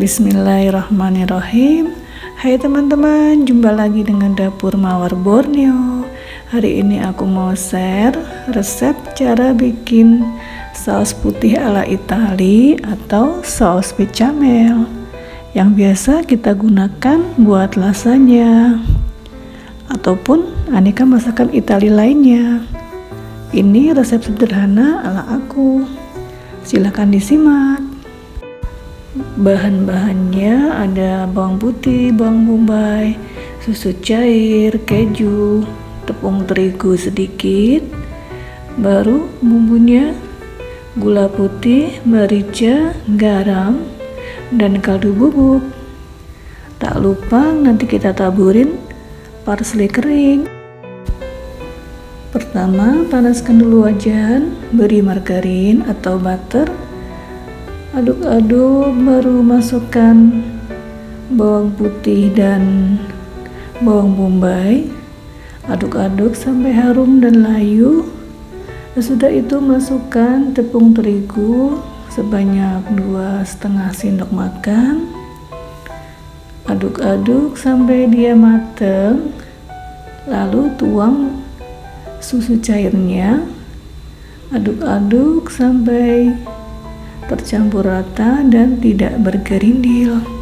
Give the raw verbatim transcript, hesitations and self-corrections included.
Bismillahirrahmanirrahim. Hai teman-teman, jumpa lagi dengan Dapur Mawar Borneo. Hari ini aku mau share resep cara bikin saus putih ala Itali atau saus bechamel yang biasa kita gunakan buat lasagna ataupun aneka masakan Itali lainnya. Ini resep sederhana ala aku. Silahkan disimak. Bahan-bahannya ada bawang putih, bawang bombay, susu cair, keju, tepung terigu sedikit, baru bumbunya gula putih, merica, garam, dan kaldu bubuk. Tak lupa nanti kita taburin parsley kering. Pertama, panaskan dulu wajan, beri margarin atau butter. Aduk-aduk, baru masukkan bawang putih dan bawang bombay. Aduk-aduk sampai harum dan layu. Sesudah itu masukkan tepung terigu sebanyak dua setengah sendok makan. Aduk-aduk sampai dia matang. Lalu tuang susu cairnya. Aduk-aduk sampai tercampur rata dan tidak bergerindil.